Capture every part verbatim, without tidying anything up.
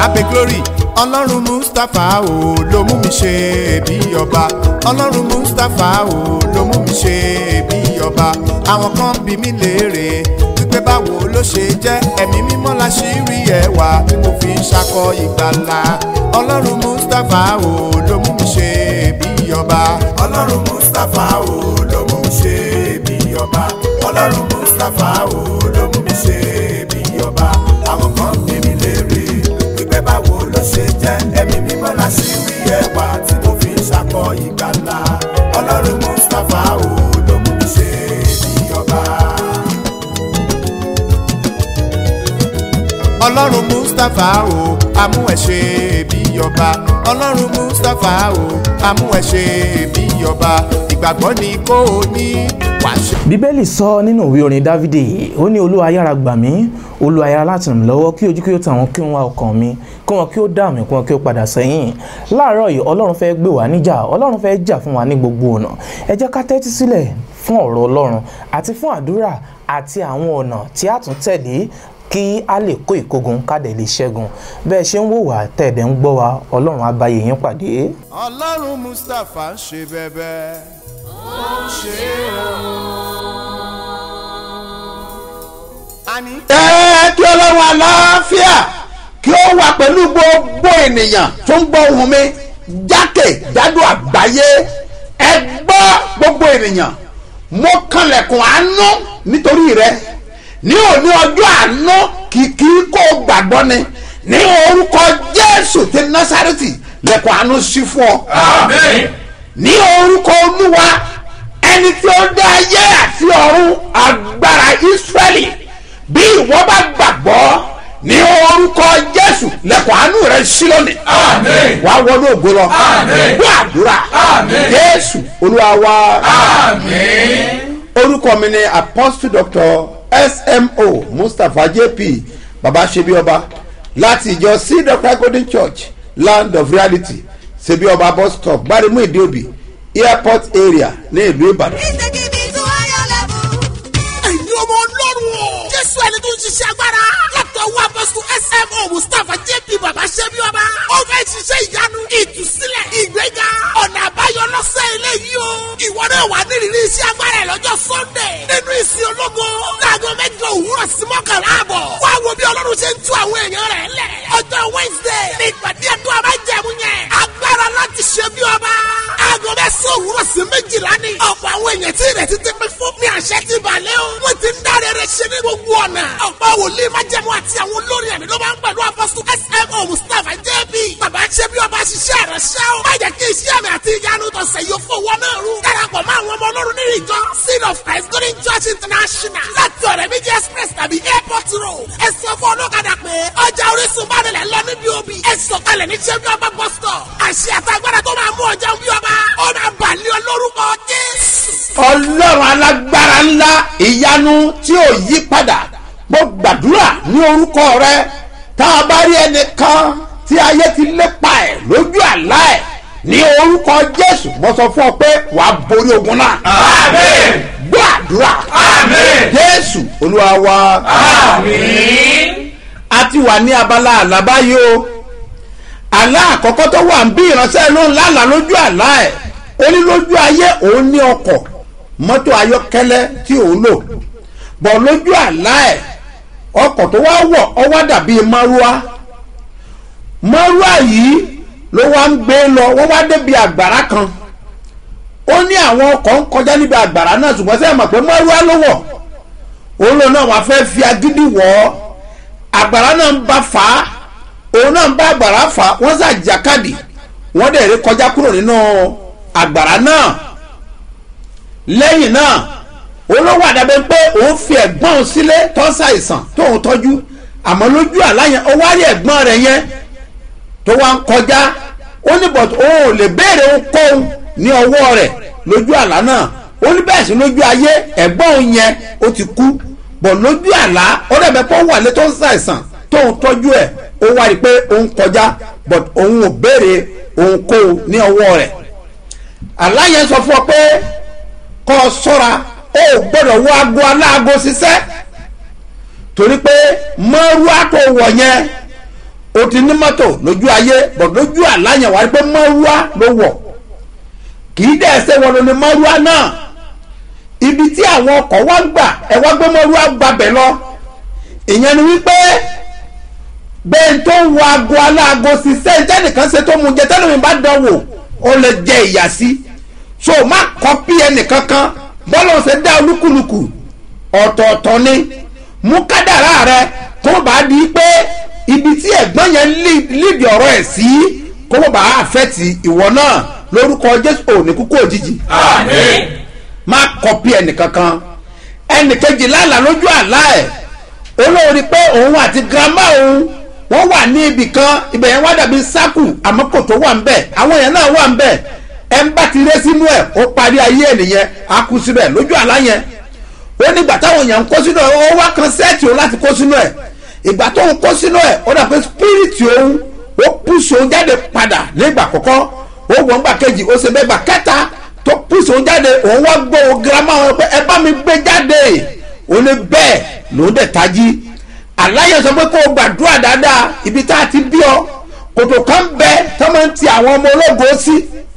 abe glory ọlọ́run mustapha o ló mú mi ṣe bí ọba ọlọ́run mustapha o ló mú mi ṣe bí ọba àwọn kan bí mi léèrè wípé báwo ló ṣe jẹ́ ẹ̀mí mímọ́ láṣírí ẹwà tí mo fi ń ṣakọ ìgbàlà ọlọ́run mustapha o ló mú mi ṣe bí ọba ọlọ́run mustapha o ló mú mi ṣe bí ọba ọlọ́run mustapha o ló mú mi ṣe bí ọba àwọn kan bí mi léèrè wípé báwo ló ṣe jẹ́ ẹ̀mí mímọ́ láṣírí ẹwà tí mo fi ń ṣakọ ìgbàlà ọlọ́run mustapha o ló mú mi ṣe bí ọba. ọlọ́run mustapha o amú ẹ ṣe bí ọba ọlọ́run mustapha o amú ẹ ṣe bí ọba ìgbàgbọ́ ni kò ní wàṣẹ. bíbélì sọ nínú ìwé orin dávidi ó ní olúwa yára gbà mí olúwa yára láti ràn mí lọ́wọ́ kí ojú kí ó tà wọ́n kí wọ́n wá ọkàn mi kí wọ́n kí ó dà mí kí wọ́n kí ó padà sẹ́yìn. láàárọ̀ yìí ọlọ́run fẹ́ gbé wa níjà ọlọ́run fẹ́ jà fún wa ní gbogbo ọ̀nà ẹ jẹ́ ká tẹ́tí sílẹ̀ fún ọ̀rọ̀ ọlọ́run àti fún àdúrà àti àwọn ọ̀nà tí a tún tẹ̀lé kí a lè kó ìkógun kádẹ lè ṣẹ́gun bẹ́ẹ̀ ṣe ń wò wá tẹ̀dẹ̀ ń gbọ́ wa ọlọ́run á bá yín pàdé. ọlọ́run mustapha ń ṣe bẹ́bẹ́ ó ń ṣe àní. ẹ kí ọlọ́run àlàáfíà kí ó wà pẹ̀lú gbogbo ènìyàn tó ń gbọ́ ohùn mi jákèjádò àgbáyé ẹ gbọ́ gbogbo ènìyàn mo kanlẹ̀kùn àánú nítorí rẹ ní òní ọjọ́ àánú kìkì kó gbàgbọ́ ni ní orúkọ jésù ti násárẹ́tì lẹ̀kùn àánú sí fún ọ. àmín. ní orúkọ olúwa ẹni tí ó dá ayé àti ọ̀run agbára ìsírẹ́lì bí ìwọ bá gbàgbọ́ ní orúkọ jésù lẹ̀kùn àánú rẹ sí lónìí. àmín. wàá wọnú ògo lọ. àmín. gbọ́ àdúrà. àmín. jésù olúwa wa. àmín. orúkọ mi ni apostle doctor S M O Mustapha J P baba sebioba láti ìjọ C Doctor Golden Church Land of Reality sebioba bus stop gbarimu ìdíòbí airport area ní ìlú Ìbàdàn. ẹ̀yin ọmọ ọlọ́run o jésù ẹni tó ń ṣiṣẹ́ agbára látọwọ́ apọ́sítù S M O Mustapha J P baba sebioba ó fẹ́ ṣiṣẹ́ ìyanu ìtúsílẹ̀ ìgbéga ọ̀nà àbáyọ lọ́sẹ̀ eléyìí o ìwọ náà wà nírìírí iṣẹ́ agbára ẹ̀ lọ́jọ́ Sunday nínú ìsìn ológo láago mẹ́jọ òwúrọ̀ sí mọ́kànlá àbọ̀ wá wo bí ọlọ́run ṣe ń tú àwọn èèyàn rẹ̀ lẹ̀ ọjọ́ Wednesday ní ìpàdé ẹ̀dùn abájẹ̀mú yẹn agbára láti ṣe bí ọba aago mẹ́sàn-án òwúrọ̀ sí méjìlá ni ọ̀pọ̀ àwọn èèyàn tí ìrètí ti pín fún ní àṣẹ ti balẹ̀ o wọ́n ti ń dáre rẹ̀ ṣe ní gbogbo ọ̀nà ọ̀pọ̀ wòlíì májẹ̀mú àti àwọn olórin ẹ̀mí ló máa ń pẹ̀lú apọ́sítù S M O Mustapha J P bàbá ṣe bí ọba ṣiṣẹ́ rẹ̀ ṣẹ́ o má jẹ́ kí iṣẹ́ mi àti ìyanu tọ̀sẹ̀ yóò fowó náà rú darapọ̀ mọ́ àwọn ọmọ ọlọ́run nínú ìjọ Seed of Christ Golden Church International láti ọ̀rẹ́ méjì express tàbí airport road ẹ sọ fún ọlọ́kadà pé ọjà Orísun bá nílẹ̀ lọ níbi òbí ẹ sọ̀kalẹ̀ ní ṣẹ́bí ọba bus stop àṣẹ àtàgbàdà tó máa mú ọjà bí ọba ó máa bàlẹ́ olórúkọ Jésù. ọlọ́run alágbára ńlá ìyanu tí ò yí padà mo gbàdúrà ní orúkọ rẹ tá a bá rí ẹnìkan tí ayé ti lépa ẹ̀ lójú àlá ẹ̀ ní orúkọ Jésù mo sọ fún ọ pé wàá borí ogun náà. àmín. gbọ́ àdúrà. àmín. Jésù olúwa wa. àmín. a ti wà ní abala àlá báyìí o àlá àkọ́kọ́ tó wà ń bí ìránṣẹ́ ló ń lálàá lójú àlá ẹ̀ ó ní lójú ayé òun ní ọkọ̀ mọ́tò ayọ́kẹ́lẹ́ tí òun lò bọ̀ lójú àlá ẹ̀ ọkọ̀ tó wá wọ̀ ọ wá dàbí márúwá márúwá yìí ló wá ń gbé lọ wọ́n wá débi àgbàrá kan ó ní àwọn ọkọ̀ ń kọjá níbi àgbàrá náà ṣùgbọ́n sẹ́yìn mọ̀ pé márúwá ló wọ̀ òun lò náà wọ́n fẹ́ fi agídí wọ̀ ọ́ àgbàrá náà ń bá fà á òun náà ń bá àgbàrá fà á wọ́n ṣàjàkadì wọ́n dẹ̀ rí kọjá kúrò nínú àgbàrá náà lẹ́yìn náà olówó àdàbẹ̀ pé òun fi ẹ̀gbọ́n òun sílé tó ṣàìsàn tóun tọ́jú àmọ́ lójú àlá yẹn ó wá rí ẹ̀gbọ́n rẹ̀ yẹn tó wá ń kọjá ó ní bọ̀t òun ò lè béèrè ohunkóhun ní ọwọ́ rẹ̀ lójú àlá náà ó ní bẹ́ẹ̀ sí lójú ayé ẹ̀gbọ́n òun yẹn ó ti kú bọ̀ lójú àlá ó dàbẹ̀ pé ó wà lé tó ṣàìsàn tóun tọ́jú ẹ̀ ó wá rí pé òun kọjá bọ̀t òun ò béèrè ohunkóhun ní ọwọ́ rẹ̀ àlá yẹn sọ fún ọ pé kó o ṣọ́ra ó gbọ́dọ̀ wọ aago aláago ṣiṣẹ́ torí pé mọ́rúwá tó wọ̀ yẹn o ti ní mọ́tò lójú ayé bọ̀ lójú àláyàn wá pé mọ́rúwá ló wọ̀ kì í dẹ̀ ṣe wọn ló ní mọ́rúwá náà ibi tí àwọn ọkọ̀ wá ń gbà ẹ wá gbé mọ́rúwá gbabẹ̀ lọ ìyẹn ni wípé bẹ́ẹ̀ tó ń wọ aago aláago sí sẹ́ńtẹ́ nìkan ṣe tó mu jẹ tẹ́lẹ̀ mi bá dán wò ó lè jẹ ìyà sí so má kọ́pì ẹnìkankan bọ́lá ṣe dá olúkúlùkù ọ̀tọ̀ọ̀tọ̀ ni mú kádàrá rẹ kó bá di pé ibi tí ẹ̀gbọ́n yẹn lídìí ọ̀rọ̀ ẹ̀ sí kó bá àfẹ́tì ìwọ náà lórúkọ Jésù òní kúkú òjijì. Àmín. Má kọ́pì ẹnìkankan ẹnìkejì lálà lójú àlá ẹ̀ olórí pé òun àti girama òun wọ́n wà ní ibì kan ibẹ̀ yẹn wá dàbí sákù àmọ́ kò tó wà ń bẹ̀ àwọn èèyàn náà wà ń bẹ̀ ẹ̀ ń bá ti ré sínú ẹ̀ ó parí ayé ẹ̀ nìyẹn á kú síbẹ̀ lójú àlá yẹn ó nígbà táwọn èèyàn ń kó sínú ẹ̀ ó wá kan sẹ́ẹ̀tì òun láti kó sínú ẹ̀ ìgbà tó ń kó sínú ẹ̀ ó dà pé spiriti òun ó pùsù òun jáde padà nígbà àkọ́kọ́ ó wọ́n gbà kejì ó ṣe bẹ́ẹ̀ gbà kẹta tó pùsù òun jáde òun wá gbọ́ òun girama wọn pé ẹ bá mi gbé jáde òun ní bẹ́ẹ̀ lòún dẹ̀ tají aláyẹ sọ pé kó o gbàdúrà dáadáa ibi tá a ti bí ọ kòtò kan bẹ tó máa ń ti àwọn ọmọ ológo sí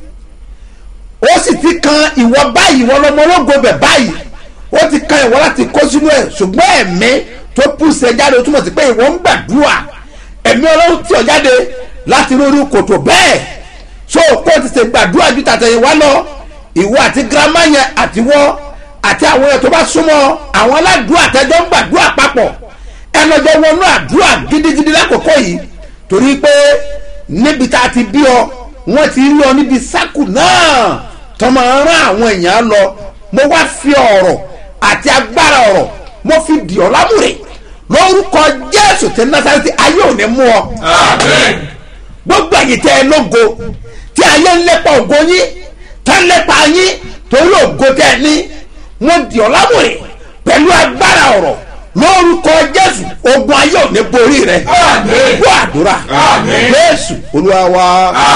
ó sì ti kan ìwọ báyìí ìwọ lọmọ ológo bẹ báyìí ó ti kan ìwọ láti kó sínú ẹ ṣùgbọ́n ẹ̀mí tó pùsẹ̀ jáde ó túmọ̀ sí pé ìwọ ń gbàdúrà ẹ̀mí ọlọ́run tí ọ jáde láti lórí kòtò bẹ́ẹ̀ so kó o ti ṣe gbàdúrà ju tàtẹ̀yìn wá lọ ìwọ àti girama yẹn àtiwọ́ àti àwọn èèyàn tó bá súnmọ́ àwọn aládùúgbò àtẹjọ́ ń gbàdúrà papọ̀ ẹnlọ́jọ́ wọnú àdúrà gidigidi lákòókò yìí torí pé níbi tá a ti bí ọ wọ́n ti rí ọ níbi sákù náà tó máa rán àwọn èèyàn lọ mo wá fi ọ̀rọ̀ àti agbára ọ̀rọ̀ mo fi dì ọ́ lámùrè lórúkọ Jésù tí Násárẹ́tì ayé ò ní mú ọ. Àmín. Gbogbo àyè tẹ ẹ lógo tí ayé ń lépa ògo yín tá ń lépa yín torí ògo tẹ ẹ ní wọ́n dì ọ́ lámùrè pẹ̀lú agbára ọ̀rọ̀ lórúkọ Jésù ogun ayé ò ní borí rẹ. Àmín. Gbọ́ àdúrà. Àmín. Jésù Olúwa wa.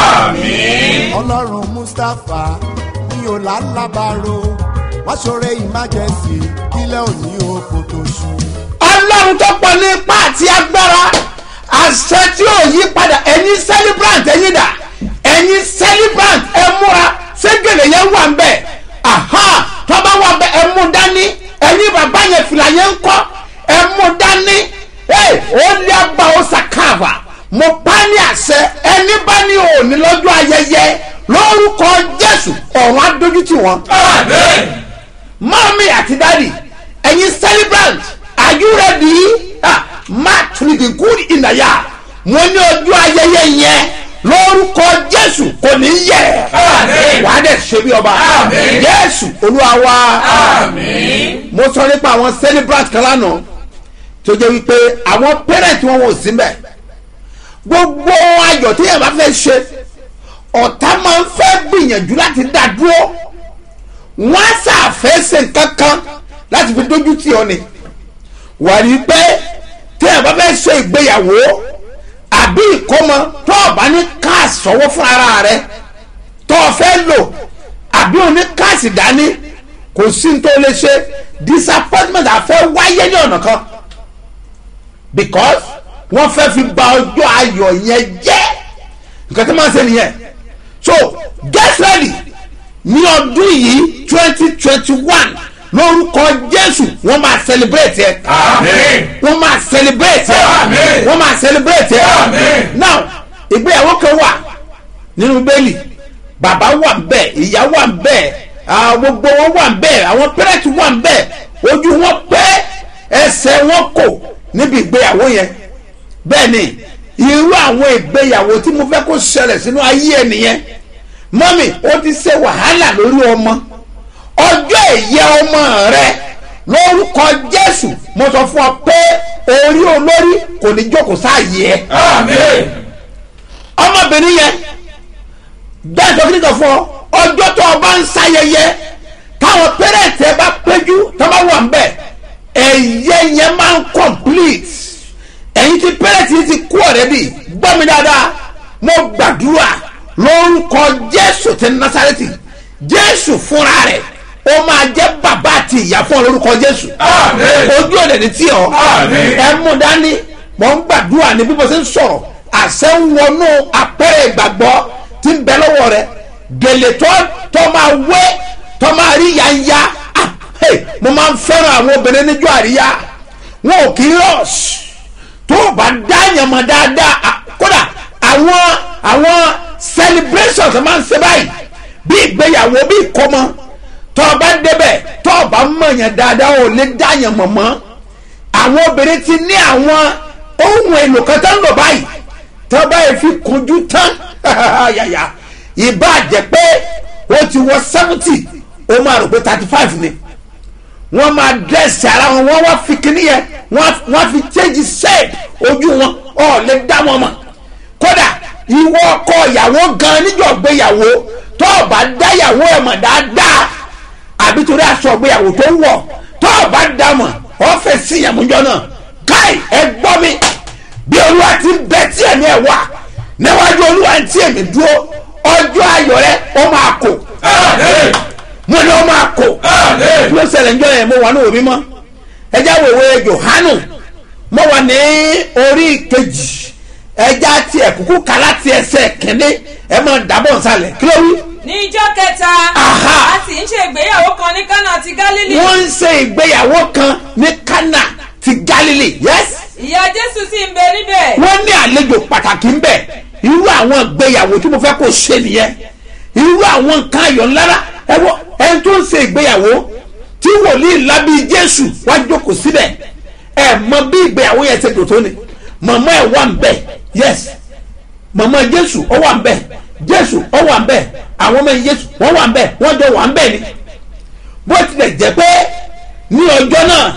Àmín. Ọlọ́run Mustapha ní ọ̀làlábàárò wá ṣoore emergency kílẹ̀ òní oko tó ṣú. Ọlọ́run tó pọ̀ ní ipá àti agbára àṣẹ tí ò yí padà ẹ̀yin celebrant ẹ̀yin dà ẹ̀yin celebrant ẹ múra ségèlè yẹn wà ń bẹ̀ tó bá wà bẹ̀ ẹ mú dání ẹ̀yin bàbá yẹn fìlà yẹn ń kọ́ ẹ mú dání ó lé àgbà ó sàkáàbà mo pa ní àṣẹ ẹni bá ní òní lọ́jọ́ ayẹyẹ lórúkọ Jésù ọ̀run adójútì wọn. Àmín. Mọ́mí àti dádì ẹ̀yin celebrant are you ready? Ah, mark to the good in the yard mo ní ọjọ́ ayẹyẹ yẹn lórúkọ Jésù kò ní yẹ̀. Àmín. Wàá dẹ̀ ṣe bí ọba. Àmín. Jésù Olúwa wa. Àmín. Mo sọ nípa àwọn celebrant kan lánàá tó jẹ́ wípé àwọn parent wọn wò sí mbẹ̀ gbogbo ayọ̀ tí yẹn bá fẹ́ ṣe ọ̀tá máa ń fẹ́ gbìyànjú láti dá dúró wọ́n á ṣàfẹ́ ṣe nǹkan kan láti fi dójú tì ọ́ ni wà ní pé tí yẹn bá fẹ́ ṣe ìgbéyàwó àbí ìkómọ tó o bá ní káàsì sọ́wọ́ fún ara rẹ tó o fẹ́ lò àbí o ní káàsì dání kò sí ní tó lè ṣe disappointment àfẹ́ wáyé ní ọ̀nà kan because wọ́n fẹ́ fi bà ọjọ́ ayọ̀ yẹn jẹ́ nǹkan tó máa ń ṣe nìyẹn so get ready ní ọdún yìí twenty twenty one lórúkọ Jésù wọ́n máa celebrate ẹ. Àmín. Wọ́n máa celebrate ẹ. Àmín. Wọ́n máa celebrate ẹ. Àmín. Now ìgbéyàwó kan wà nínú bẹ́ẹ̀lì bàbá wà bẹ́ẹ̀ ìyá wà bẹ́ẹ̀ gbogbo wọn wà bẹ́ẹ̀ àwọn parents wà bẹ́ẹ̀ ojú wọn pẹ́ ẹsẹ̀ wọn kò níbi ìgbéyàwó yẹn bẹ́ẹ̀ ni irú àwọn ìgbéyàwó tí mo fẹ́ kó ṣẹlẹ̀ sínú ayé ẹ nìyẹn mọ́mì ó ti ṣe wàhálà lórí ọmọ ọjọ́ ìyẹ ọmọ rẹ lórúkọ Jésù mo sọ fún ọ pé orí olórí kò ní jókòó sáàyè ẹ. Àmín. ọmọbìnrin yẹn bẹ́ẹ̀ tó kíni kan fún ọ ọjọ́ tó o bá ń ṣayẹyẹ táwọn pẹ́rẹ́ǹtì ẹ bá péjú tó bá wà ń bẹ̀ ẹ̀yẹ yẹn máa ń complete ẹ̀yin tí pẹ́rẹ́ǹtì ti kú already gbọ́ mi dáadáa mo gbàdúrà lórúkọ Jésù ti Násárẹ́tì Jésù fúnra rẹ̀ ó máa jẹ́ bàbá àti ìyá fún ọ lórúkọ Jésù. Àmín. Ojú ọ̀dẹ̀ ní tí ọ. Àmín. Ẹ mú dání mọ̀ ń gbàdúrà ní bí mo ṣe ń sọ̀rọ̀ àṣẹ ń wọnú apẹ̀rẹ̀ ìgbàgbọ́ tí ń bẹ lọ́wọ́ rẹ gèlè tó tó máa wé tó máa rí yanya ah hey mo máa ń fẹ́ràn àwọn obìnrin níjọ́ àríyá wọn ò kì í rọ̀ṣ tó o bá dá yànmọ́ dáadáa kódà àwọn àwọn celebrations máa ń ṣe báyìí bí ìgbéyàwó bí ìkọ́mọ tó o bá débẹ̀ tó o bá mọ̀yàn dáadáa ò lè dá yànmọ́ mọ́ àwọn obìnrin ti ní àwọn ohun èlò kan tó ń lò báyìí tó bá yẹ fi kunjú tán yàyà ìbá jẹ́ pé ó ti wọ seventy ó máa rò pé thirty five ni wọ́n máa dẹ́sẹ̀ ara wọn wọ́n wá fi kíní yẹn wọ́n fi change shape ojú wọn ọ̀ lè dá wọn mọ̀ kódà ìwọ ọkọ ìyàwó gan níjọ́ gbéyàwó tó o bá dá ìyàwó ẹ̀ mọ̀ dáadáa àbí torí aṣọ gbéyàwó tó ń wọ̀ tó o bá dá mọ̀ ọ́ fẹ́ sí ìyàmújọ náà káì ẹ gbọ́ mi bí olúwa ti bẹ tí ẹ̀mí ẹ̀ wà níwájú olúwa tí èmi dúró ọjọ́ ayọ̀ rẹ ó máa kò mo ní ó máa kò ló ṣẹlẹ̀ ń jọ yẹn mo wà ní òbí mọ́ ẹjá wòwe Jòhánù mo wà ní orí kejì ẹjá tiẹ̀ kúkú kálá tiẹ̀ ẹsẹ̀ kẹ́ndé ẹ máa dábọ̀ nsàlẹ̀ kí ló wí. ní ijọ́ kẹta a sì ń ṣe ìgbéyàwó kan ní Kánà ti Gálílì. wọ́n ń ṣe ìgbéyàwó kan ní Kánà ti Gálílì yes. ìyá Jésù sì ń bẹ níbẹ̀. wọ́n ní àlejò pàtàkì ń bẹ irú àwọn ìgbéyàwó tí mo fẹ́ kó ṣe nìyẹn irú àwọn nǹkan ayọ̀ ńlára ẹ wọ ẹni tó ń ṣe ìgbéyàwó tí wòlíì lábí Jésù wá jókòó síbẹ̀ ẹ mọ bí ìgbéyàwó yẹn ṣe dòtó ni màmá ẹ wà ń bẹ yes màmá Jésù ó wà ń bẹ Jésù ó wà ń bẹ àwọn ọmọ Jésù wọ́n wà ń bẹ wọ́n jọ wà ń bẹ ni bó tilẹ̀ jẹ́ pé ní ọjọ́ náà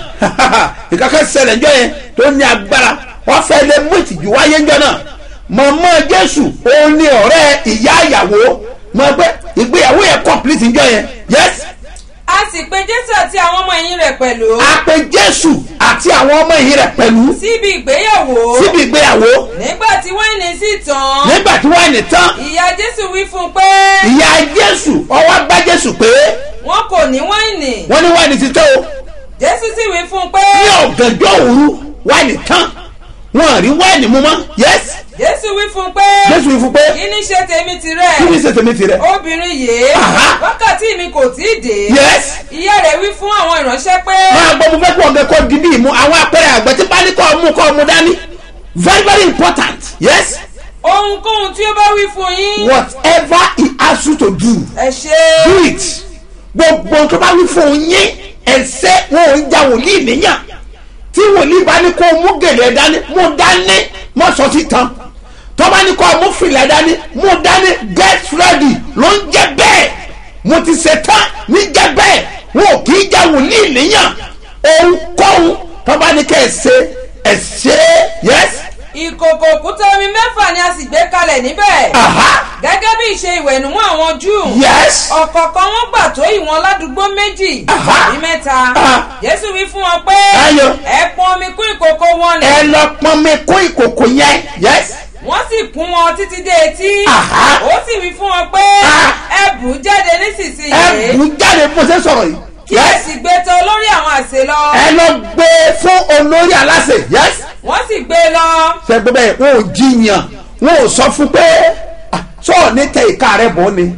ìkàkẹ́ ṣẹlẹ̀ ńjọ́ yẹn tó ní agbára wọ́n fẹ́ lé mú ìtìjú wáyé ńjọ́ náà màmá Jésù ó ní ọ̀rẹ́ ìyá ìyàwó mọ̀ pé ìgbéyàwó yẹn complete ńjọ́ yẹn yes. a sì pe Jésù àti àwọn ọmọ ẹ̀yìn rẹ̀ pẹ̀lú. a pe Jésù àti àwọn ọmọ ẹ̀yìn rẹ̀ pẹ̀lú. síbi ìgbéyàwó. síbi ìgbéyàwó. nígbà tí wáìnì sì tán. nígbà tí wáìnì tán. ìyá Jésù wí fún un pé. ìyá Jésù ó wá bá Jésù pé. wọn kò ní wáìnì. wọ́n ní wáìnì ti tán o. Jésù sì wí fún un pé. ní ọ̀gànjọ́ òru wáìnì tán wọn rí wáìnì mu mọ́ yes. Jésù wí fún un pé. Jésù wí fún un pé. kí ni ṣe tèmi tirẹ̀. kí ni ṣe tèmi tirẹ̀. obìnrin yìí. wákàtí mi kò tí ì dé. yes. ìyá rẹ̀ wí fún àwọn ìránṣẹ́ pé. máa gbọ́ mo fẹ́ kó ọ̀gẹ̀ kó di bí ìmú àwọn apẹ̀rẹ̀ àgbẹ̀ tí bá ní kó ọmú kó ọmú dání very very important yes. ohunkóhun tí ó bá wí fún yín. whatever he asks you to do. ẹ ṣe. do it. gbogbo tó bá wí fún yín ẹsẹ̀ wọn ò ń ja wòlíì níyàn tí wòlíì bá ní kó mú gèlè dání mú dání mọ́ sọ sí tán tó bá ní kó mú fìlà dání mú dání get ready ló ń jẹ́ bẹ́ẹ̀ mo ti ṣe tán ní jẹ́ bẹ́ẹ̀ wọn ò kì í ja wòlíì níyàn ohunkóhun tó bá ní kẹ́ ẹ ṣe ẹ ṣe yes. ìkòkò òkúta omi mẹ́fà ni a sì gbé kalẹ̀ níbẹ̀. gẹ́gẹ́ bí ìṣe ìwẹ̀nùmọ́ àwọn Júù. yes. ọ̀kọ̀ọ̀kan wọn gbà tó ìwọ̀n ládùúgbò méjì. ní mẹ́ta. Jésù wí fún wọn pé. ẹ pọn omi kún ìkòkò wọn ni. ẹ lọ pọn omi kún ìkòkò yẹn yes. wọ́n sì kún wọn títí dé etí. ó sì wí fún wọn pé. ẹ bù jáde nísinsìnyí. ẹ bù jáde bó ṣe sọ̀rọ̀ yìí. kí ẹ sì gbé tọ̀ olórí àwọn àsè lọ. ẹ lọ gbé fún olórí aláṣẹ yes. wọ́n sì gbé e lọ. sẹ́gbẹ́ bẹ́ẹ̀ wọn ò jiyàn wọn ò sọ fún pé sọ́ọ̀ ní tẹ ìka rẹ̀ bọ́ ni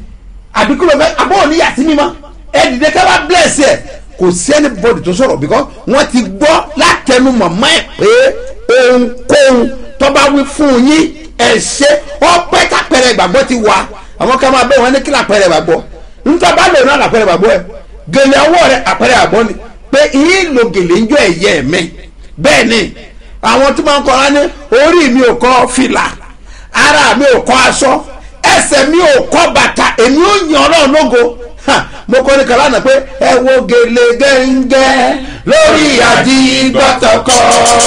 àbí kí ló fẹ́ abọ́ òní yàtí mímọ́ ẹ dìde ká bá bless ẹ kò sí anybody tó sọ̀rọ̀ because wọ́n ti gbọ́ látẹnu màmá ẹ̀ pé ohunkóhun tó bá wí fún yín ẹ ṣe ọpẹ́ kápẹ́rẹ́ ìgbàgbọ́ ti wà àwọn kan máa bẹ́ẹ̀ wọ́n ní kí lápẹ́rẹ́ ìgbàgbọ́ nítorí bá lò náà lápẹ́rẹ́ ìgbàgbọ́ ẹ gèlè ọwọ́ rẹ àpẹẹrẹ àgbọ́ ni pé ìyín lo gèlè ń jọ ẹ̀yẹ mi bẹ́ẹ̀ ni àwọn tí wọ́n ń kọ́ra ní orí mi ò kọ́ fìlà ara mi ò kọ́ aṣọ ẹsẹ̀ mi ò kọ́ bàtà èmi ò yan ọlọ́run lógo mo kọ́ ní kàlá náà pé ẹ wo gèlè gẹ́ngẹ́ lórí àdìgbọ́tọ̀kọ́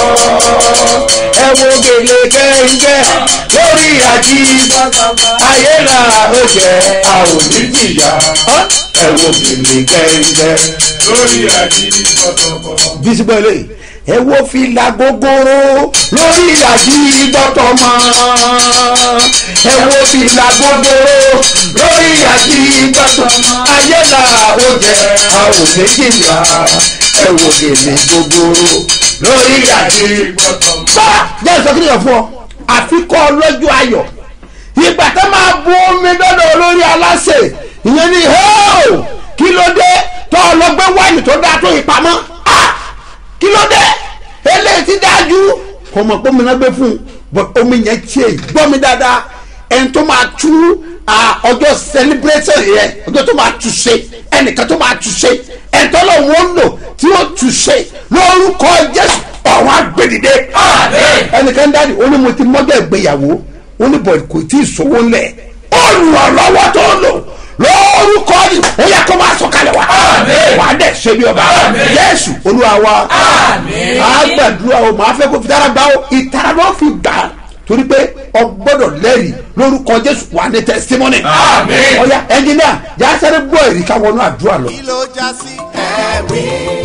ẹ wo gèlè gẹ́ngẹ́ lórí àdìgbọ́tọ̀kọ́ ayé là ó jẹ́ a ò ní jìyà ẹ wo gèlè gẹ́ngẹ́ lórí àdìgbọ́tọ̀kọ́. bí sígbọ́ eléyìí ẹ wo fìlà gogoro lórí àdìgbọ́tọ̀mọ́ ẹ wo fìlà gogoro lórí àdìgbọ́tọ̀mọ́ ayé là ó jẹ́ a ò ní jìyà ẹ wo gèlè gogoro lórí àdìgbọ́tọ̀mọ́. bá jẹ́ ìsọkúnìyàn fún ọ àfikọ́ lọ́jọ́ ayọ̀ ìgbà tó máa bu omi dọ́dọ̀ olórí aláṣẹ ìyẹn ni hóò kí ló dé tó ọlọ́gbẹ́ wáìnì tó dáa tó ìpamọ́ kí ló dé eléyìí ti dájú kò mọ̀ pé omi náà gbé fún un omi yẹn tiẹ̀ gbọ́ mi dáadáa ẹni tó máa tú ọjọ́ celebration yẹn ọjọ́ tó máa tú ṣe ẹnìkan tó máa tú ṣe ẹni tó lọ wọ́n lò tí ó tú ṣe lórúkọ Jésù ọ̀run àgbèdìde ẹnìkan dáàdi ó ní mo ti mọ́jọ́ ìgbéyàwó ó ní bọ̀dì kò tí ì sówó ńlẹ̀ olùrànlọ́wọ́ tó lò lórúkọ yìí ó yẹ kó máa sọ̀kalẹ̀ wá wà á dẹ̀ ṣe bí ọba Jésù Olúwa wa àgbàdúrà o máa fẹ́ kó fi dára gbá o ìtara ló fi gbà á torí pé o gbọ́dọ̀ lẹ́rìí lórúkọ Jésù wà ní testimony ọ̀ya ẹnjìníà jásẹ́rì gbọ́ èrì ká wọnú àdúrà lọ. kí ló já sí ẹ̀rí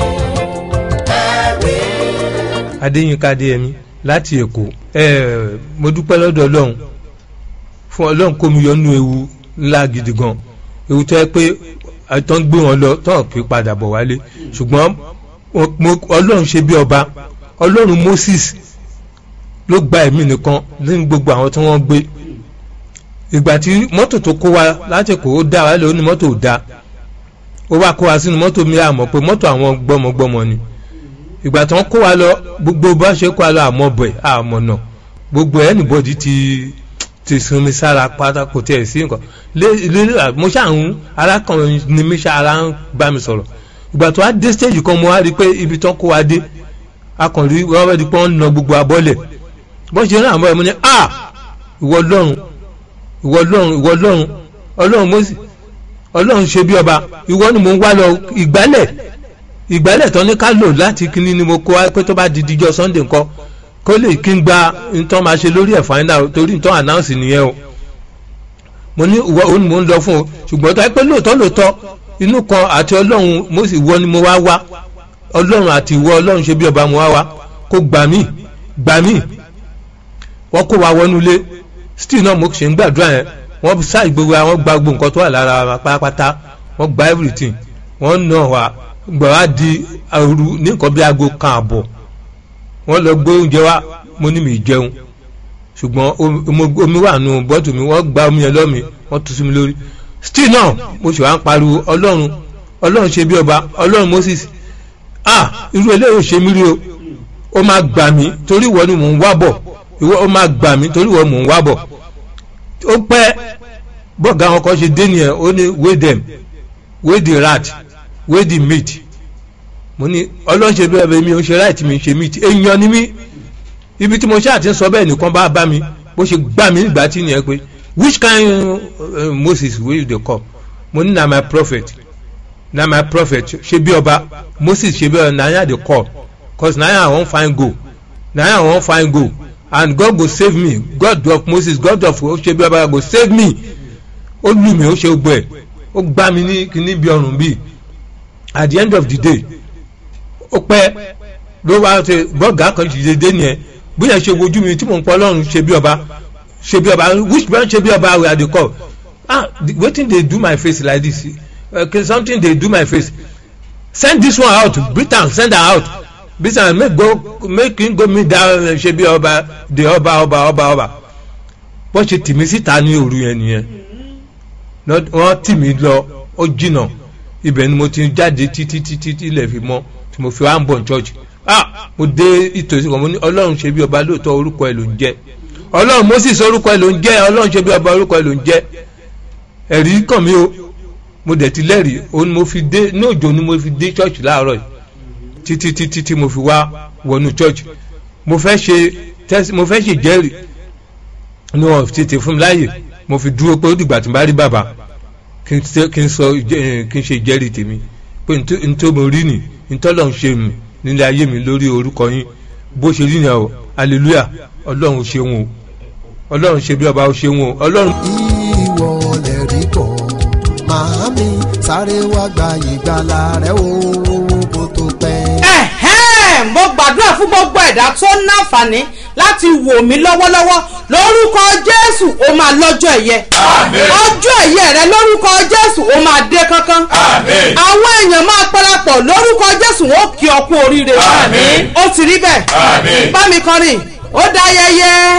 ẹ̀rí. Adéyínká Adéyẹmí láti Èkó mo dúpẹ́ lọ́dọ̀ Ọlọ́run fún Ọlọ́run kó mi yọ nínú ewu ńlá gidi gan ewu tó yẹ pé àtọ́ ń gbé wọn lọ tó kì í padà bọ̀ wálé ṣùgbọ́n Ọlọ́run ṣe bí ọba Ọlọ́run Moses ló gba ẹ̀mí nìkan ní gbogbo àwọn tí wọ́n gbé ìgbà tí mọ́tò tó kó wa láti Èkó ó dá wa lé ó ní mọ́tò ò dá ó wá kó wa sínú mọ́tò mi àmọ́ pé mọ́tò àwọn gbọ́mọgbọ́mọ ni ìgbà tí wọ́n kó wa lọ gbogbo bá ṣe kó wa lọ àmọ́ bẹ̀ àmọ́ náà gbogbo anybody ti ti sunmi sára pátá kò tiẹ̀ sí nǹkan lé lé mo ṣàwọn arákùnrin ni mi ṣe ara ń bá mi sọ̀rọ̀ ìgbà tó wá dé stage kan mo wá rí i pé ibi tán kó wa dé akọ̀rí wọ́n wá di pé wọ́n ń na gbogbo abọ́lẹ̀ bọ́n ṣe rán àmọ́ ẹ̀ mo ní à ìwọ Ọlọ́run ìwọ Ọlọ́run ìwọ Ọlọ́run Ọlọ́run Mósè Ọlọ́run ṣe bí ọba ìwọ ni mo ń wá lọ ìgbálẹ̀ ìgbálẹ̀ tán ní ká lò láti kíní ni mo kó wá pé tó bá di díjọ́ Sunday nǹkan kó lè kí n gba nǹkan máa ṣe lórí ẹ̀ final torí nǹkan announce nìyẹn o mo ní ìwọ òun ni mo ń lọ fún o ṣùgbọ́n tó yẹ pé lóòótọ́ lóòótọ́ inú kan àti Ọlọ́run Mósè ìwọ ni mo wá wá Ọlọ́run àti ìwọ Ọlọ́run ṣe bí ọba mo wá wá kó gbà mí gbà mí wọ́n kó wa wọnú ilé still náà mo ṣe ń gbàdúrà yẹn wọ́n sá ìgbogbo àwọn gba gbogbo nǹkan tó wà lára wa pátápátá wọ́n gba everything wọ́n nà wá gbà wá di ooru ní nǹkan bí aago kan àbọ̀ wọ́n lọ gbé oúnjẹ wá mo ní mi jẹun ṣùgbọ́n omi wà nù bọ́tù mi wọ́n gba omi yẹn lọ́mi wọ́n tú sí mi lórí still náà mo ṣe wá ń pariwo Ọlọ́run Ọlọ́run ṣe bí ọba Ọlọ́run Moses ah irú eléyìí ò ṣe mí rí o ó máa gbà mí torí ìwọ ni mò ń wá bọ̀ ìwọ ó máa gbà mí torí ìwọ mò ń wá bọ̀ ó pẹ́ bọ́ọ̀gá wọn kan ṣe dé nìyẹn ó ní weigh them weigh the rat weigh the meat mo ní Ọlọ́run ṣe bí ọba mi ò ṣe right mi ṣe meat èèyàn ni mí ibi tí mo ṣe àti sọ bẹ́ẹ̀ nìkan bá bá mi bó ṣe gbà mí nígbà tí nìyẹn pé which kind uh, Moses wey dey come mo ní na my prophet na my prophet ṣe bí ọba Moses ṣe bí ọba na yan dey call cause na yan I wan find go na yan I wan find go and God go save me God of Moses God of ṣe bí ọba go save me ó lù mí ó ṣe gbọ́ ẹ̀ ó gbá mi ní kíní bí ọrùn bíi at the end of the day ó pẹ́ ló wá ṣe bọ́ọ̀gá kan ṣe dédé nìyẹn bóyá ṣe wojú mi tí mò ń pọ́ Ọlọ́run ṣe bí ọba ṣe bí ọba which branch ṣe bí ọba we are dey call ah wetin dey do my face like this okay something dey do my face send this one out Britain send her out Britain make go make him go meet that ṣe bí ọba the ọba ọba ọba ọba wọ́n ṣe tì mí síta ní òru yẹn nìyẹn wọ́n tì mí lọ ó jìnnà ibẹ̀ ni mo ti jáde títí títí ilẹ̀ fi mọ́ tí mo fi wá ń bọ̀ church ah mo dé ìtòsí kan mo ní Ọlọ́run ṣe bí ọba lóòótọ́ orúkọ ẹ̀ ló ń jẹ́ Ọlọ́run Moses orúkọ ẹ̀ ló ń jẹ́ Ọlọ́run ṣe bí ọba orúkọ ẹ̀ ló ń jẹ́ ẹ̀rí kàn mí o mo dẹ̀ ti lẹ́rìí òun mo fi dé ní òjò ni mo fi dé church láàárọ̀ yìí títí títí tí mo fi wá wọnú church mo fẹ́ ṣe test mo fẹ́ ṣe jẹ́rìí ni wọ́n tètè fún mi láàyè mo fi dúró pé ó dìgbà tí n bá rí bàbá kí n sọ kí n ṣe ìjẹ́rìí tèmi pé n tó mo rí nì n tọ́lọ̀ ń ṣe mi nílé ayé mi lórí orúkọ yín bó ṣe rí yẹn o hallelujah Ọlọ́run ṣeun o Ọlọ́run ṣe bí ọba ó ṣeun o Ọlọ́run. ìwọ lè rí bọ̀ màámi sáré wá gba ìgbàlà rẹ o kó tó pẹ́. ẹ̀hẹ́n mo gbàdúrà fún gbogbo ẹ̀dá tó náfààní láti wò mí lọ́wọ́lọ́wọ́ lórúkọ Jésù ó máa lọ́jọ́ ẹ̀yẹ. Àmín. ọjọ́ ẹ̀yẹ rẹ lórúkọ Jésù ó máa dé kánkán. Àmín. àwọn èèyàn máa parapọ̀ lórúkọ Jésù ó kí ọ kú oríire. Àmín. ó ti rí bẹ́ẹ̀. Àmín. bá mi kọrin ó dá ayẹyẹ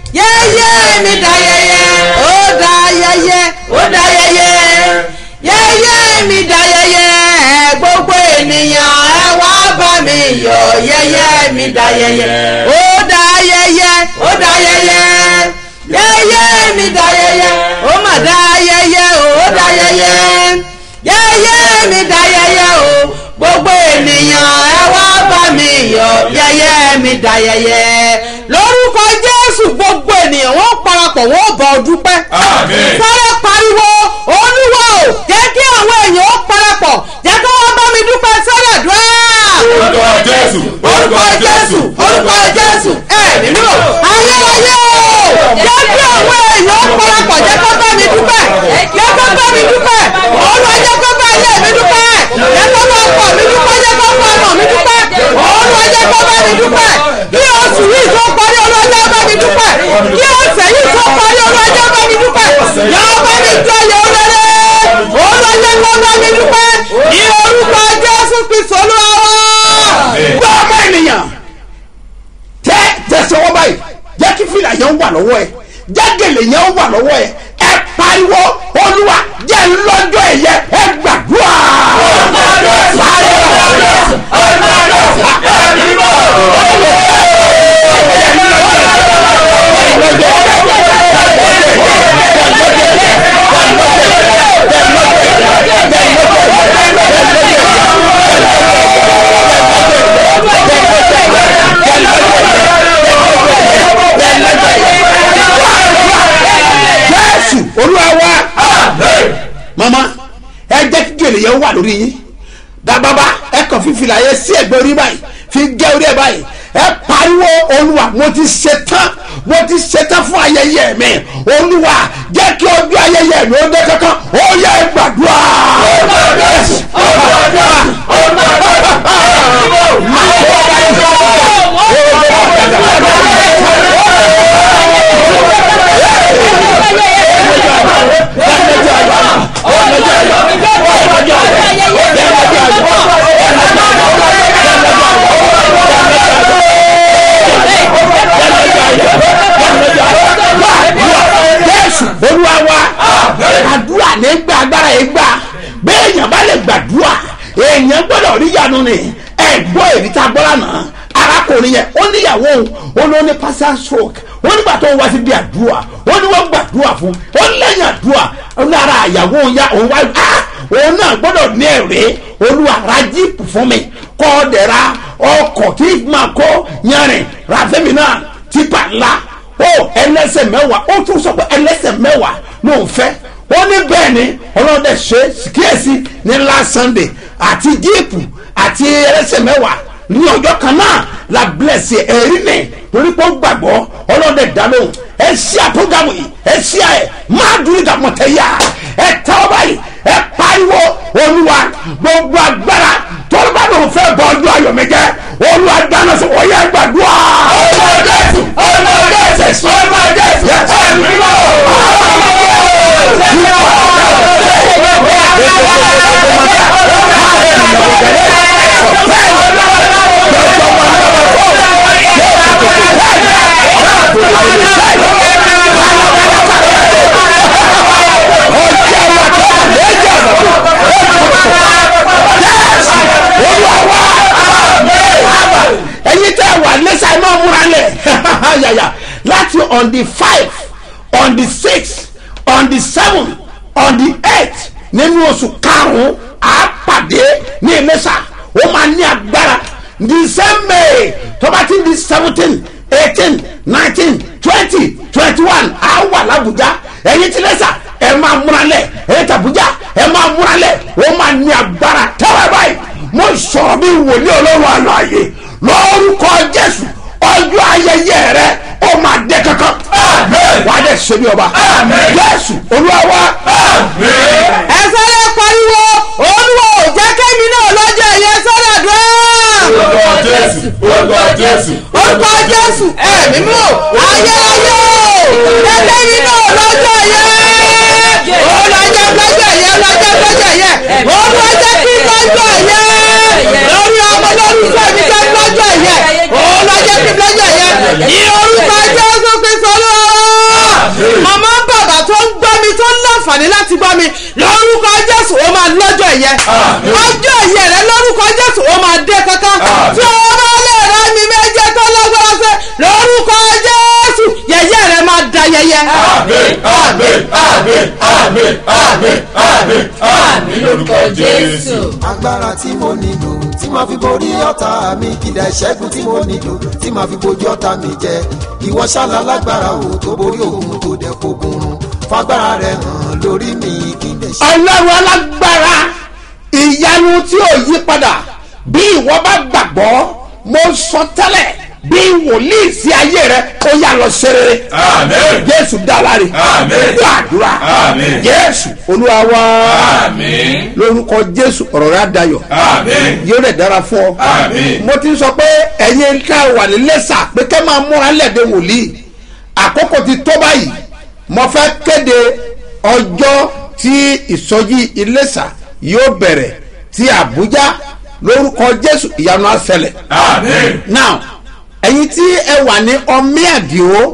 yẹ́yẹ́ mi dá yẹ́yẹ́ ó dá yẹ́yẹ́ ó dá yẹ́yẹ́ yẹ́yẹ́ mi dá yẹ́yẹ́ gbogbo ènìyàn ẹ wá bá mi yọ̀ yẹ́yẹ́ mi dá yẹ́yẹ́ ó dá yẹ́yẹ́ ó dá yẹ́yẹ́ yẹ́yẹ́ mi dá yẹ́yẹ́ ó mà dá yẹ́yẹ́ ó dá yẹ́yẹ́ yẹ́yẹ́ mi dá yẹ́yẹ́ o gbogbo ènìyàn ẹ wá bá mi yọ̀ yẹ́yẹ́ mi dá yẹ́yẹ́ lórúkọ Jésù gbogbo ènìyàn wọ́n parapọ̀ wọ́n bá ọ dúpẹ́ sáré pariwo Olúwa o jẹ́ kí àwọn èèyàn ó parapọ̀ jẹ́ kí wọ́n bá mi dúpẹ́ sọ́dọ̀ dúrà. orúkọ Jésù orúkọ Jésù orúkọ Jésù ẹ nínú ayérayé o jẹ́ kí àwọn èèyàn ó parapọ̀ jẹ́ kí wọ́n bá mi dúpẹ́ jẹ́ kí wọ́n bá mi dúpẹ́ Olúwa jẹ́ kí wọ́n bá ilé mi dúpẹ́ jẹ́ kí wọ́n bá ọkọ mi dúpẹ́ jẹ́ kí wọ́n bá ọmọ mi dúpẹ́ Olúwa jẹ́ kí wọ́n bá mi dúpẹ́ kí oṣù yìí tó parí Olúwa jẹ́ bá mi dúpẹ́ kí ọ̀sẹ̀ yìí tó parí Olúwa jẹ́ bá mi dúpẹ́ yọ bá mi jọ yọ rere Olúwa jẹ́ kí wọ́n bá mi dúpẹ́ ní orúkọ Jésù Kristi Olúwa wa. gbọ́ ọmọ ènìyàn tẹ́ tẹ̀sán báyìí jẹ́ kí fìlà yẹn wà lọ́wọ́ ẹ jẹ́ gèlè yẹn wà lọ́wọ́ ẹ ẹ pariwo Olúwa jẹ́ lọ́jọ́ ẹ̀yẹ ẹ gbàdúrà. Olúwa wa mama ẹ jẹ́ kí gèlè yẹn wà lórí yín dábàbà ẹ kàn fi fìlà yẹn sí ẹ̀gbẹ́ orí báyìí fi gé orí ẹ báyìí ẹ pariwo Olúwa mo ti ṣetán mo ti ṣetán fún ayẹyẹ mi Olúwa jẹ́ kí ọjọ́ ayẹyẹ mi ó dé kankan ó yẹ ẹ gbàdúrà. Olúwa wa àdúrà ní gbà agbára yìí gbà bẹ́ẹ̀ èèyàn bá lè gbàdúrà èèyàn gbọ́dọ̀ rí yanu ni ẹ gbọ́ èyí tá a gbọ́ lánàá arákùnrin yẹn ó níyàwó òun ó ló ní partial stroke ó nígbà tó ń wá sí bí àdúrà ó ní wọ́n gbàdúrà fún ó lẹ́yìn àdúrà ó ní ara àyàwó òun yá òun wá á òun náà gbọ́dọ̀ ní ẹ̀rẹ́ Olúwa ra jíìpù fún mi kọ́ ọ dẹ̀ ra ọkọ̀ tí máa kó yanrìn ra fẹ́mi náà tipa ńlá ó ẹlẹ́sẹ̀ mẹ́wàá ó tún sọ pé ẹlẹ́sẹ̀ mẹ́wàá ló ń fẹ́ ó ní bẹ́ẹ̀ ni ọlọ́dẹ ṣe kíyèsí ní last Sunday àti jíìpù àti ẹlẹ́sẹ̀ mẹ́wàá ní ọjọ́ kan náà la bless ẹ̀rí nì torí pé ó gbàgbọ́ ọlọ́dẹ dá lóhùn ẹ ṣí àpọ́gàmù yìí ẹ ṣí ẹ máa dúró ìdààmú tẹ yá ẹ tẹ́ ọ báyìí ẹ pariwo Olúwa gbogbo agbára tọ́lú bá lóun fẹ́ bọ́ ọjọ́ ayọ̀ mi jẹ́ Olúwa dáná sí wọ́n yẹ gbàdúrà. Olúwa Jésù Olúwa Jésù Olúwa Jésù ẹ̀mí lọ. ẹ̀yin tẹ́ wà lẹ́sà ẹ̀ máa múra lẹ̀ yàyà láti on the five on the six on the seven on the eight nínú oṣù karùn-ún àpàdé ní Ìlẹ̀ṣà ó máa ní agbára December tó bá ti di seventeen eighteen nineteen twenty twenty one á wà l'Àbújá ẹ̀yin tí Ìlẹ̀ṣà ẹ̀ máa múra lẹ̀ ẹ̀yin t'Àbújá ẹ̀ máa múra lẹ̀ ó máa ní agbára tẹ́wọ́ báyìí mo sọ̀rọ̀ bí wòlíì Ọlọ́run àlàyé lórúkọ Jésù ọjọ́ ayẹyẹ rẹ ó máa dé kankan wà á dẹ̀ ṣe bí ọba Jésù Olúwa wa. ẹ sáré pariwo Olúwa ò jẹ́ kẹ́mi náà lọ́jọ́ ẹ̀yẹ sọ́dọ̀ dùn. orúkọ Jésù orúkọ Jésù orúkọ Jésù ẹ̀mí mú ayé ayé jẹ́ kẹ́mi náà lọ́jọ́ ẹ̀yẹ olùwàjẹ́ lọ́jọ́ ẹ̀yẹ lọ́jọ́ lọ́jọ́ ẹ̀yẹ olùwàjẹ́ kí lọ́jọ́ ẹ̀yẹ lórí ọmọ lórí sẹ́mi jẹ́ lọ́jọ́ ẹ̀yẹ olùwàjẹ́ kí lọ́jọ́ ẹ̀yẹ ní orúkọ Jésù Kristi Olúwa. ẹ̀yẹ ọjọ́ ẹ̀yẹ rẹ lórúkọ jésù ó máa dé kankan tí o bá lè rẹ mi méje tó lágbára ṣe lórúkọ jésù yẹ̀yẹ́ rẹ máa da yẹ̀yẹ́. àmín àmín àmín àmín àmín àmín àmín lórúkọ jésù. agbára tí mo nílò tí màá fi borí ọ̀tá mi kìdá ìṣẹ́gun tí mo nílò tí màá fi bojú ọ̀tá mi jẹ ìwọ ṣáàlà lágbára o tó borí òun tó dẹ̀ fogun run fagbára rẹ hàn lórí mi kí n lè ṣe. ọlọ́run alágbára ìyanu tí ò yí padà bí ìwọ bá gbàgbọ́ mo sọ tẹ́lẹ̀ bí wòlíì sí ayé rẹ ó yà lọ ṣeré. àmín. jésù dáláre. àmín. gbàdúrà. àmín. jésù olúwa wa. àmín. lórúkọ jésù ọ̀rọ̀ rẹ á dayọ̀. àmín. yóò rẹ̀ dára fún ọ. àmín. mo ti sọ pé ẹ̀yin ká wà ní lẹ́sà pé kẹ́ máa múra lẹ́ẹ̀dẹ̀ wòlíì àkókò ti tó báyìí mo fẹ́ kéde ọjọ́ tí ìsọjí Iléṣà yóò bẹ̀rẹ̀ ti Àbújá lórúkọ jésù ìyanu á ṣẹlẹ̀. àmín. now ẹ̀yin tí ẹ wà ní ọmí àdìo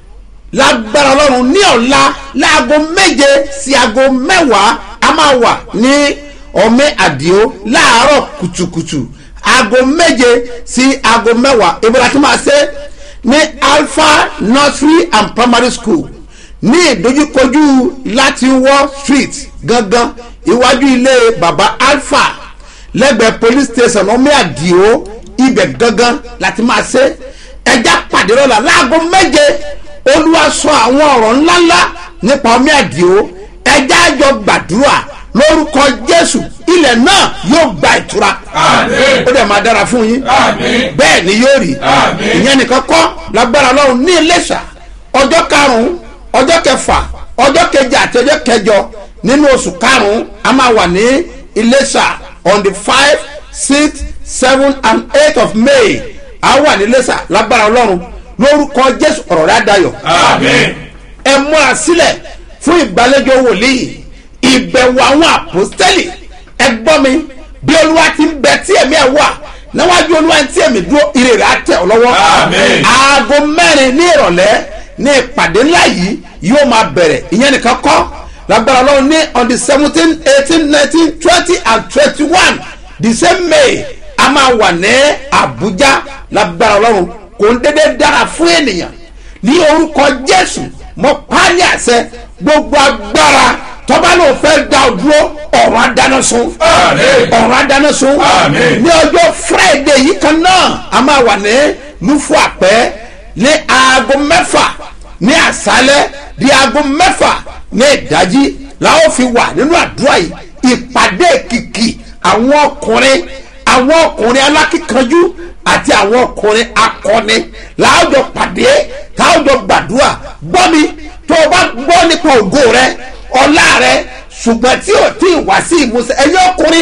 lágbára ọlọ́run ní ọ̀la láago méje sí aago mẹ́wàá a máa wà ní ọmí àdìo láàárọ̀ kùtùkùtù aago méje sí aago mẹ́wàá ìbúra tí máa ṣe ní Alpha Nursery and Primary School ní ìdojúkojú Latinwall Street gangan iwájú ilé baba Alpha lẹ́gbẹ̀ẹ́ police station ọmí àdìo ibẹ̀ gangan láti máa ṣe ẹja pàdé lọ́la láago méje olúwa sọ àwọn ọ̀rọ̀ ńláńlá nípa ọmí àdìo ẹja àjọ gbàdúrà lórúkọ jésù ilẹ̀ náà yóò gba ìtura. àmín. ó dẹ̀ máa dára fún yín. àmín. bẹ́ẹ̀ ni yóò rí. àmín. ìyẹn nìkan kọ́ lágbára ọlọ́run ní Iléṣà ọjọ́ karùn-ún ọjọ́ kẹfà ọjọ́ keje àti ọjọ́ kẹjọ nínú oṣù karùn-ún a máa wà ní Iléṣà on the five six seven and eight of May a wà ní Iléṣà lágbára ọlọ́run lórúkọ jésù ọ̀rọ̀ rẹ̀ á dayọ̀. àmín. ẹ múra sílẹ̀ fún ìgbàlejò wòlíì ìbẹ̀wò àwọn àpòstẹ́lì ẹ gbọ́ mi bí olúwa ti ń bẹ tí ẹ̀mí ẹ̀ wà níwájú olúwa tí ẹ̀mí dúró ire rẹ̀ á tẹ̀ ọ́ lọ́wọ́. àmín. aago mẹ́rin ní ìrọ̀lẹ́ ní ìpàdé ńlá yìí yóò máa bẹ̀rẹ̀ ìyẹn nìkan kọ́ lágbára ọlọ́run ní on the seventeen eighteen nineteen twenty and twenty one the same May a máa wà ní Àbújá lágbára ọlọ́run kò ń dédé dára fún ènìyàn ní orúkọ jésù mo pálí àṣẹ gbogbo agbára tọ́ba ló fẹ́ da ọ dúró ọ̀run adáná sun. àmín. ọ̀run adáná sun. àmín. ní ọjọ́ Friday yìí kan náà a máa wà ní nufu àpẹ́ ní aago mẹ́fà ní àṣálẹ́ di aago mẹ́fà ní ìdájí la ó fi wà nínú àdúrà yìí ìpàdé kìkì àwọn ọkùnrin àwọn ọkùnrin alákìkanjú àti àwọn ọkùnrin akọni láàjọ pàdé táàjọ gbàdúrà gbọ́ mi tó o bá gbọ́ nípa ògo rẹ ọlá rẹ ṣùgbọ́n tí o tí ì wá sí ìmúṣẹ ẹ̀yin ọkùnrin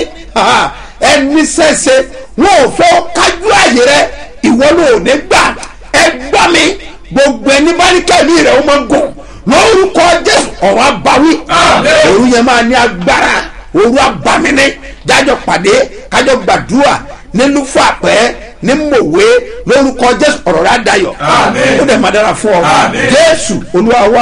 ẹni sẹ́sẹ́ wọn ò fẹ́ kájú àyè rẹ ìwọ ló ò ní gbà ẹ gbọ́ mi gbogbo ẹni bá ní kẹ́mi rẹ̀ ó máa ń gùn lórúkọ jésù ọ̀rọ̀ abawí òru yẹn máa ní agbára òru abamini jájọ pàdé kájọ gbàdúrà nínú fún àpẹ́ ní mòwe lórúkọ jésù ọ̀rọ̀ rẹ̀ adayọ̀ ó dẹ̀ máa dára fún ọ jésù olúwa wa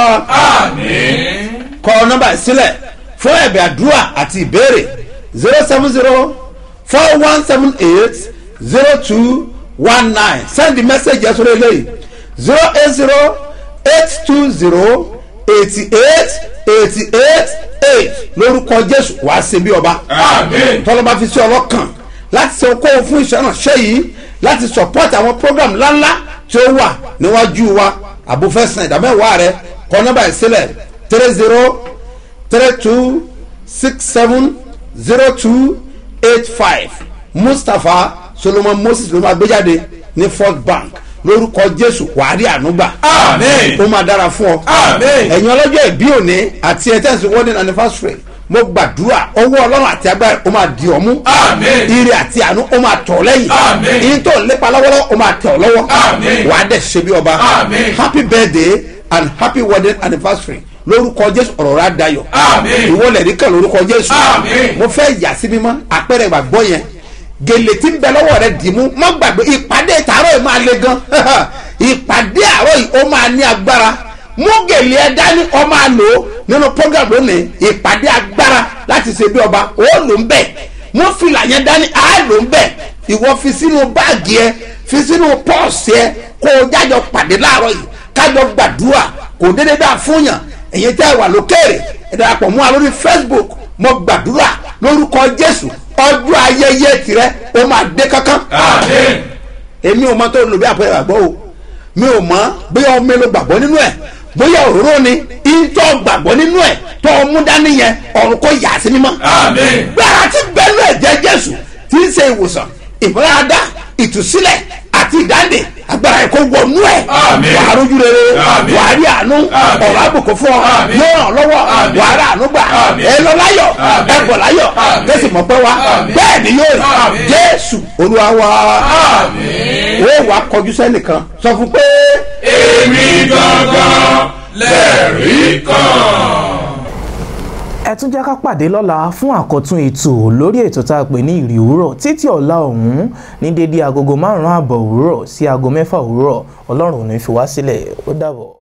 kọ nọ́mbà sílẹ̀ fún ẹ̀bẹ̀ àdúrà àti ìbéèrè zero seven zero four one seven eight zero two one nine send the message yẹn sórí eléyìí zero eight zero eight two zero eighty eight eighty eight eight lórúkọ jésù wàá ṣe bí ọba tọ́lọ́ba fi sí ọlọ́kàn láti ṣe okòwò fún ìṣẹ́ránṣẹ́ yìí láti support àwọn program ńláńlá tí ó wà níwájú wa àbúfẹ́sàn ìdámẹ́wàá rẹ kọ nọ́mbà ìsílẹ̀ three zero three two six seven zero two eight five mustapha solomon moses ló máa gbé jáde ní first bank lórúkọ jésù wàá rí ànúgbà àmín ó máa dára fún ọ àmín ẹ̀yin ọlọ́jọ́ ìbí òní àti ẹ̀tẹ́sì wedding anniversary mo gbàdúrà ọwọ́ ọlọ́run àti agbára ó máa di ọmú àmín ire àti àánú ó máa tọ̀ lẹ́yìn àmín ìyín tó lépa lọ́wọ́lọ́wọ́ ó máa tẹ̀ ọ́ lọ́wọ́ àmín wàá dẹ̀ ṣe bí ọba àmín happy birthday and happy wedding anniversary lórúkọ jésù ọ̀rọ̀ rẹ̀ adayọ̀ àmín ìwọ lẹ̀rí kan lórúkọ jésù àmín mo fẹ́ yà sí mímọ́ àpẹẹrẹ ìgbàgbọ́ yẹn gèlè tí ń bẹ lọ́wọ́ rẹ̀ dì mú má gbàgbé ìpàdé tààrọ̀ yìí máa le gan ìpàdé àárọ̀ yìí ó máa ní agbára mú gèlè ẹ dání ọ máa lò ó nínú program lónìí ìpàdé agbára láti ṣe bí ọba ó lò ń bẹ̀ wọ́n fìlà yẹn dání á lò ń bẹ̀ ìwọ fi sínú báàgì ẹ fi sínú pọ́ọ̀sì ẹ kó o jájọ pàdé láàárọ̀ yìí kájọ gbàdúrà kò déédéé dáa fún yàn èyí tẹ́ ẹ wà lókèrè ẹ darapọ̀ mọ́ wa lórí Facebook mo gbàdúrà lórúkọ Jésù ọjọ́ ayẹyẹ tirẹ̀ ó máa dé kankan. àmín. èmi ò mọ tó lò bí àpẹẹrẹ àgbọ̀ o mi ò mọ bóyá ọmọ èlò gbàgbọ́ nínú ẹ̀ bóyá òróró ni ìtọ́ gbàgbọ́ nínú ẹ̀ tó ọmú dání yẹn ọ̀run kò yà sí mímọ́. àmín. gbára tí bẹ́ẹ̀lú ẹ̀jẹ̀ Jésù tí ń ṣe ìwòsàn ìmúláradá ìtúsílẹ̀ àti ìdáǹdè agbára ẹ̀kọ́ wọnú ẹ̀ wàá rójú rere wàá rí àánú ọ̀rọ̀ àbùkù fún ọ yóò ràn lọ́wọ́ wàá rà àánú gbà ẹ lọ láyọ̀ ẹ bọ̀ láyọ̀ kẹsì mọ̀ pẹ́ wa bẹ́ẹ̀ ni yóò rí Jésù Olúwa wa ó wàá kọjú sẹ́nìkan sọ fún pé èmi gangan lẹ́rìí kan. ẹ tún jẹ́ ká pàdé lọ́la fún àkọ́tún ètò lórí ètò tá a pè ní ìrì òwúrọ̀ títí ọ̀la ọ̀hún ní dédé agogo márùn-ún àbọ̀ òwúrọ̀ sí aago mẹ́fà òwúrọ̀ Ọlọ́run ò ní fi wá sílẹ̀ ó dàbọ̀.